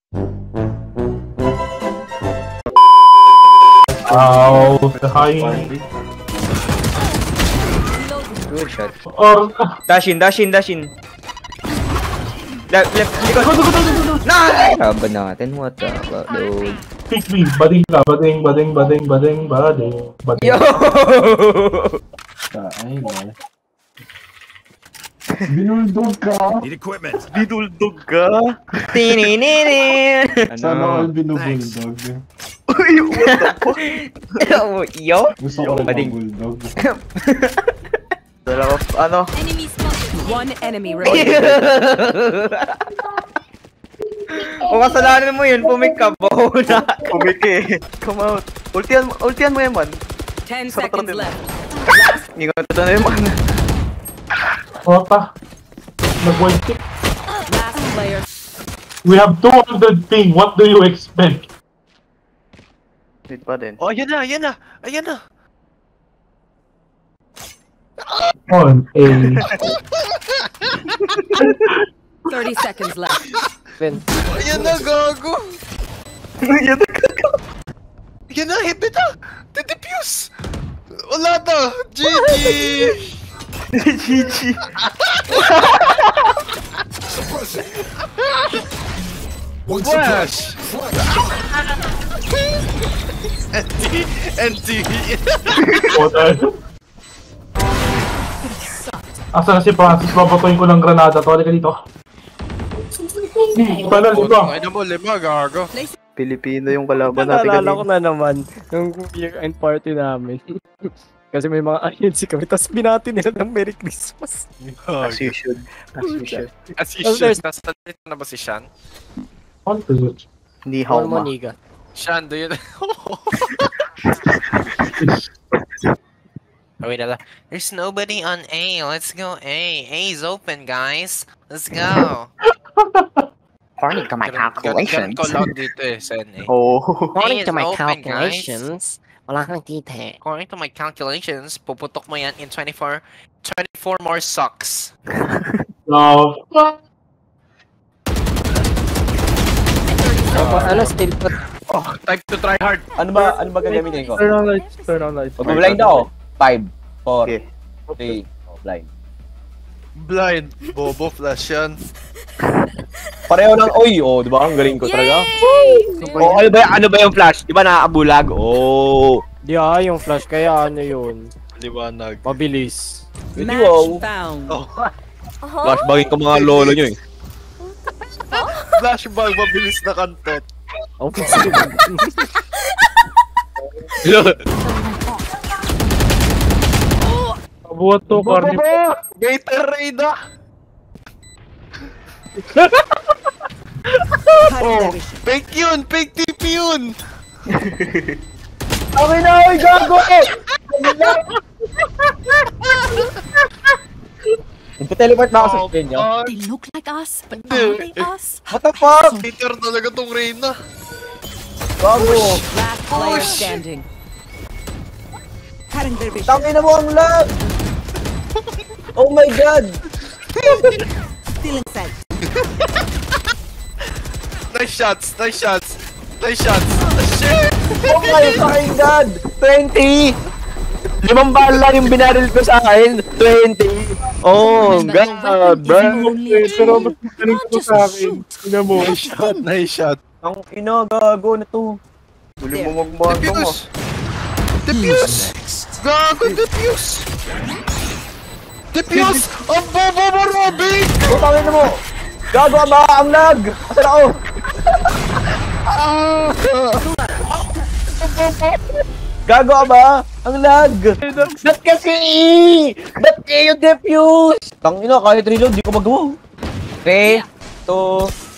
Ow, hi. Good shot. Or, Dash in. Left, likod. Nice! Laban natin, what the fuck, dude. pick me. Bading ka, bading. Yo! Ay, man. Binuldog ka. Need equipment. Binuldog ka? Tininin! Sana all binubuldog. Uy, what the fuck? Yo? Gusto ko rin Bading. ang bulldog. Dala ko, ano? One enemy remaining. O kasalanan mo yun, pumik ka, bahuna. Pumik eh. Come out. Ultian mo yan, man. 10 seconds left. Hindi ko natuto na yun, man. Ota. Nag-one tick. Last player. We have 200 ping. What do you expect? Wait pa din. Oh, ayan na. On A. 30 seconds left. Ayan na, gago. Ayan na, hit na. Titipuse. Wala na. GG. GG. Flash. NT. Asa na si Francis? Papatuin ko ng granada to. Halika dito. Panal dito. Ay na mo, lima, gago. Pilipino yung kalaban natin Naalala ko na naman yung year-end party namin. Kasi may mga INC kami, tapos binati nila ng Merry Christmas. As you should. As you should. Nasa dito na ba si Shan? On to it. Ni how ma. Moniga. Shan, do you know? Oh, wait, there's nobody on A. Let's go A. A is open, guys. Let's go. According to my calculations. Ganun ko loud dito eh, sa NA. Oh. According to my open, calculations, wala kang tite. According to my calculations, puputok mo yan in 24 more sucks. No. Ano, still put. Oh, type to try hard. Ano ba gagamitin ko? Turn on lights. Mag-blind ako. 5, 4, Okay. 3, blind. Blind. Bobo flash yan. Pareho lang, oy, oh, di ba? Ang galing ko talaga. Oh, ano ba yung flash? Di ba nakakabulag? Oh. Di yung flash, kaya ano yun? Liwanag. Mabilis. Hindi, wow. found. Oh. Flashbangin ko mga lolo nyo eh. Flashbang, mabilis na kantot. Oh, Buhat to, Carnival. Gator Reyna! Oh, fake yun! Fake TP yun! Okay na, oy, gago! Nagpa-teleport na ako sa screen nyo. They look like us, but are they us? What the fuck? Gator talaga tong Reyna. Gago! Last player standing. Tangin na mo ang lag! Oh my god! Still inside. Nice shots! Shit! Oh my fucking god! 20! 5 bala yung binaril ko sa akin. 20! Oh god, bro! Pero ba't magaling ko sa akin? Tingnan mo. Nice shot! Ang ina, gago na to. Huli mo magbato mo. Defuse! Gago, defuse! Defuse! Ang bobo mo, Robin! Putangin na mo! Gago ba ang lag? Asan ako? Gago ba? Ang lag! Ba't kasi? Ba't kayo defuse? Tangina, kahit reload, di ko magawa. 3, 2...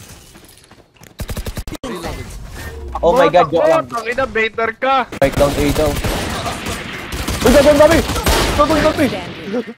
Oh my god, joke lang. Tangina, baiter ka! Right down A daw. Uy, gagawin kami! Gagawin kami!